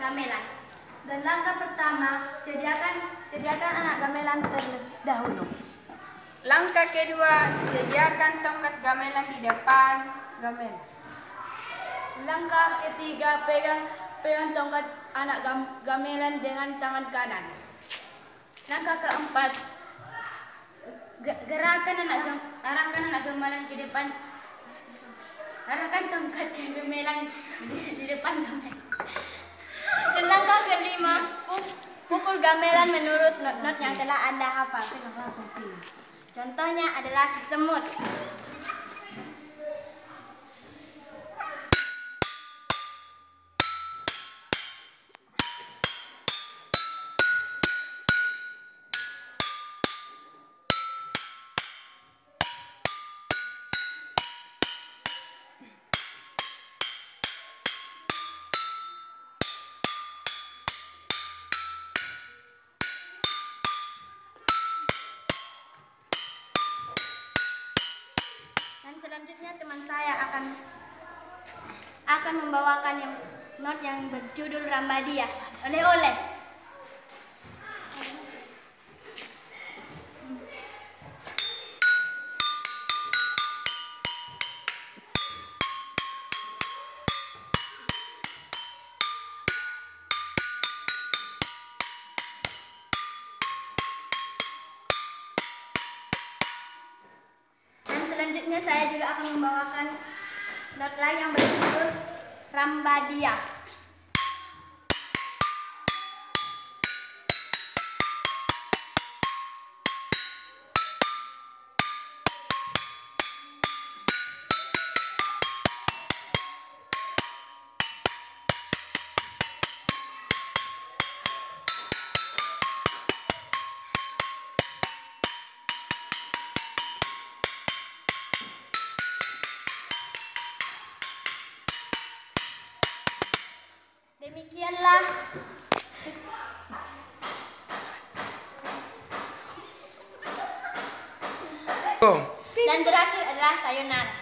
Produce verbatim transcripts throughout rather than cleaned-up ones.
gamelan. Dan langkah pertama, sediakan sediakan anak gamelan terlebih dahulu. Langkah kedua, sediakan tongkat gamelan di depan gamelan. Langkah ketiga, pegang pegang tongkat anak gamelan dengan tangan kanan. Langkah keempat, gerakan anak arahkan anak gamelan ke depan. Arahkan tongkat ke gamelan di, di depan gamelan. Dan langkah kelima, pukul gamelan menurut not-not yang telah Anda hafal. Contohnya adalah si semut. Dan selanjutnya teman saya akan akan membawakan yang not yang berjudul Rambadia. Oleh-oleh. Selanjutnya saya juga akan membawakan not lain yang berjudul Rambadia. Demikianlah dan terakhir adalah sayonara.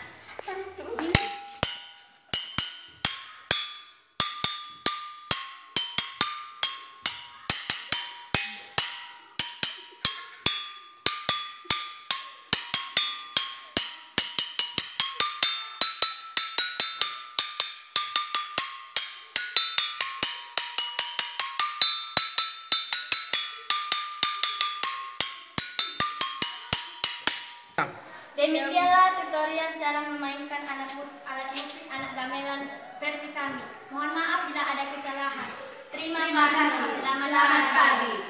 Demikianlah tutorial cara memainkan alat musik, alat musik anak gamelan versi kami. Mohon maaf bila ada kesalahan. Terima kasih. Selamat pagi.